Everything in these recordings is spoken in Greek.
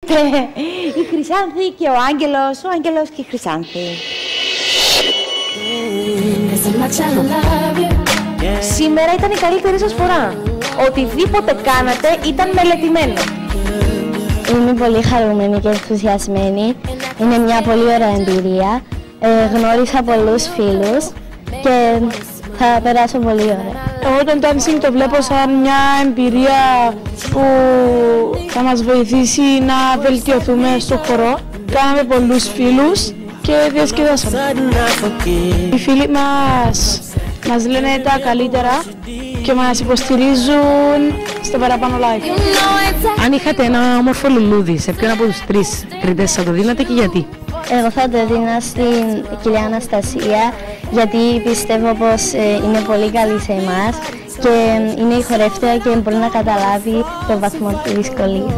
Η Χρυσάνθη και ο Άγγελος και η Χρυσάνθη. Σήμερα ήταν η καλύτερη σας φορά. Οτιδήποτε κάνατε ήταν μελετημένο. Είμαι πολύ χαρούμενη και ενθουσιασμένη. Είναι μια πολύ ωραία εμπειρία. Γνώρισα πολλούς φίλους και θα περάσω πολύ ωραία. Εγώ τον dancing το βλέπω σαν μια εμπειρία που θα μας βοηθήσει να βελτιωθούμε στο χορό. Κάναμε πολλούς φίλους και διασκεδάσαμε. Οι φίλοι μας λένε τα καλύτερα και μας υποστηρίζουν στο παραπάνω live. Αν είχατε ένα όμορφο λουλούδι, σε ποιον από τους τρεις κριτές θα το δίνατε και γιατί? Εγώ θα το δίνα στην κυρία Αναστασία, γιατί πιστεύω πως είναι πολύ καλή σε εμάς και είναι η χορεύτρια και μπορεί να καταλάβει το βαθμό της δυσκολίας.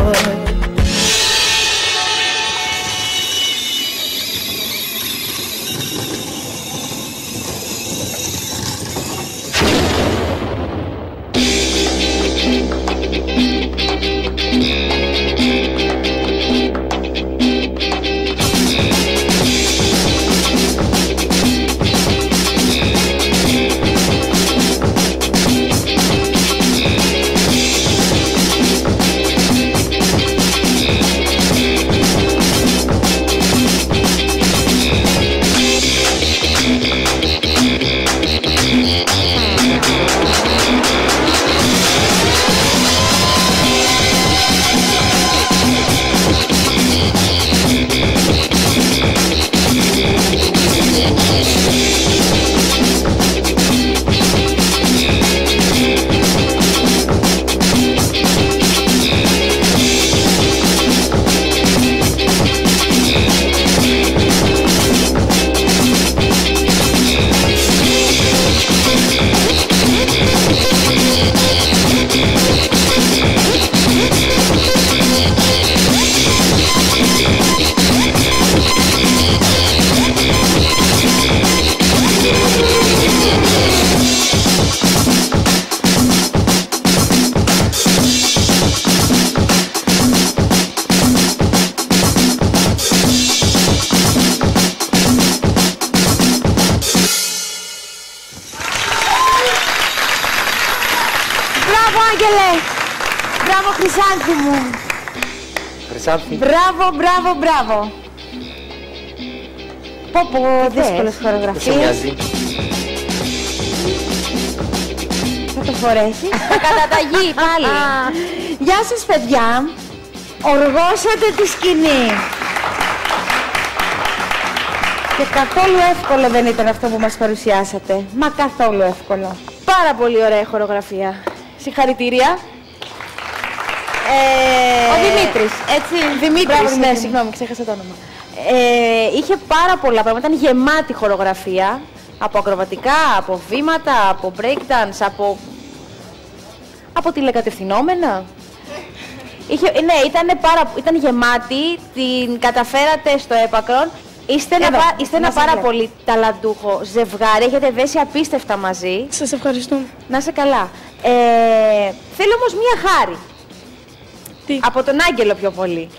Μπράβο, Άγγελε! Μπράβο, Χρυσάνθη μου! Χρυσάνθη. Μπράβο! Πω, δύσκολες χορογραφίες. Θα το φορέσεις. Θα καταταγεί πάλι. Γεια σας, παιδιά. Οργώσατε τη σκηνή. Και καθόλου εύκολο δεν ήταν αυτό που μας παρουσιάσατε. Μα καθόλου εύκολο. Πάρα πολύ ωραία χορογραφία. Συγχαρητήρια. Ο Δημήτρης, έτσι. Δημήτρης, ναι, συγγνώμη, ξέχασα το όνομα. Είχε πάρα πολλά πράγματα, ήταν γεμάτη χορογραφία. Από ακροβατικά, από βήματα, από breakdance, από τηλεκατευθυνόμενα. Ναι, ήταν γεμάτη, την καταφέρατε στο έπακρον. Είστε ένα πάρα πολύ ταλαντούχο ζευγάρι, έχετε δέσει απίστευτα μαζί. Σας ευχαριστούμε. Να είσαι καλά. Θέλω όμως μία χάρη. Τι? Από τον Άγγελο πιο πολύ.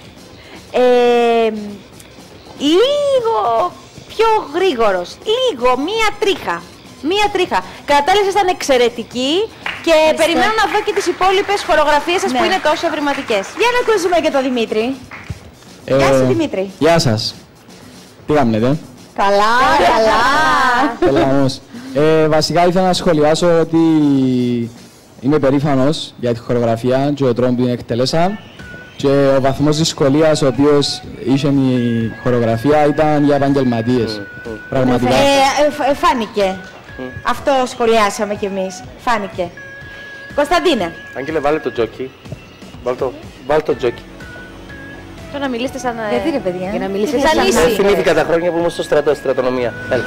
Λίγο πιο γρήγορος. Λίγο, μία τρίχα. Κατάληξες ήταν εξαιρετική και περιμένω να δω και τις υπόλοιπες χορογραφίες σας που είναι τόσο ευρηματικές. Για να ακούσουμε και τον Δημήτρη. Γεια σου, Δημήτρη. Γεια σας. Τι κάνετε? Καλά. Καλά όμως. Βασικά ήθελα να σχολιάσω ότι είμαι περήφανος για τη χορογραφία και ο τρόπο που την εκτελέσαν και ο βαθμός δυσκολίας ο οποίος είχε η χορογραφία ήταν για επαγγελματίες. Πραγματικά. Φάνηκε. Αυτό σχολιάσαμε κι εμείς. Φάνηκε. Κωνσταντίνε. Άγγελε, βάλε το τζόκι. Βάλε το τζόκι. Το να μιλήσετε σαν... Γιατί ρε παιδιά? Για να μιλήσετε σαν ίση. Δεν θυμήθηκα τα χρόνια που ήμουν στο στρατό, στρατονομία. Έλα.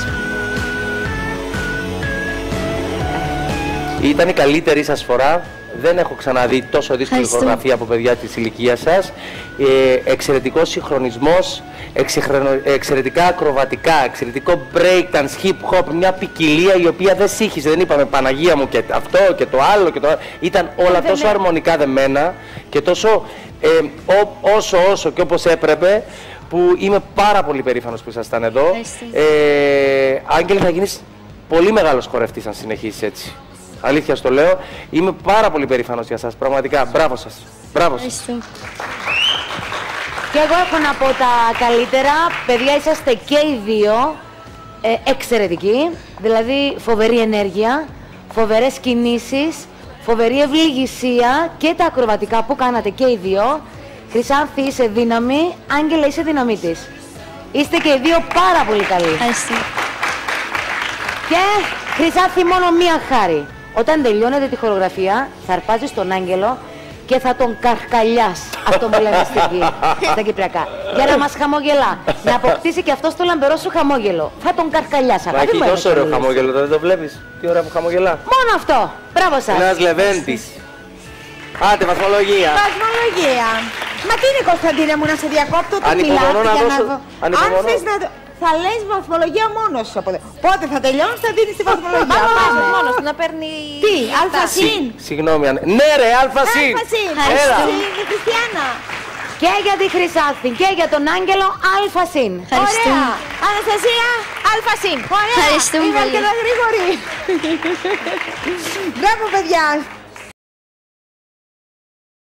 Ήταν η καλύτερη σας φορά. Δεν έχω ξαναδεί τόσο δύσκολη χορογραφία από παιδιά της ηλικίας σας. Εξαιρετικός συγχρονισμός, εξαιρετικά ακροβατικά, εξαιρετικό breakdance, hip hop, μια ποικιλία η οποία δεν σύγχυσε. Δεν είπαμε Παναγία μου και αυτό και το άλλο και το άλλο. Ήταν όλα τόσο αρμονικά δεμένα και τόσο όσο και όπως έπρεπε, που είμαι πάρα πολύ περήφανος που ήσασταν εδώ. Άγγελε, θα γίνεις πολύ μεγάλος χορευτής αν συνεχίσεις έτσι. Αλήθεια στο λέω. Είμαι πάρα πολύ περήφανος για σας. Πραγματικά. Μπράβο σας. Μπράβο σας. Και εγώ έχω να πω τα καλύτερα. Παιδιά, είσαστε και οι δύο εξαιρετικοί. Δηλαδή, φοβερή ενέργεια, φοβερές κινήσεις, φοβερή ευληγησία και τα ακροβατικά που κάνατε και οι δύο. Χρυσάνθη, είσαι δύναμη. Άγγελε, είσαι δύναμή της. Είστε και οι δύο πάρα πολύ καλοί. Ευχαριστώ. Και Χρυσάνθη, μόνο μία χάρη. Όταν τελειώνετε τη χορογραφία, θα αρπάζεις τον Άγγελο και θα τον καρκαλιάς. Αυτό μου λέμε στα κυπριακά. Για να μας χαμογελά. Να αποκτήσει και αυτό το λαμπερό σου χαμόγελο. Θα τον καρκαλιάς. Μα έχει τόσο ωραίο χαμόγελο, δεν το βλέπεις? Τι ωραία που χαμογελά. Μόνο αυτό. Μπράβο σας. Ένας Λεβέντης. Άντε, βαθμολογία. Βαθμολογία. Μα τι είναι, Κωνσταντίνε μου, να σε διακόπτω, το Ανυπομονώ να δώσω. Αν θες να... Θα λες βαθμολογία μόνος σου. Πότε θα τελειώνεις, θα δίνεις τη βαθμολογία. Μόνος να παίρνει... Τι, αλφασίν. Συγγνώμη, ναι ρε, αλφασίν. Αλφασίν. Έλα. Η Χριστιανά. Και για τη Χρυσάνθη και για τον Άγγελο, αλφασίν. Ωραία. Αναστασία, αλφασίν. Ωραία. Ευχαριστούμε Είμαι πολύ. αρκετά γρήγορη. Μπράβο, παιδιά.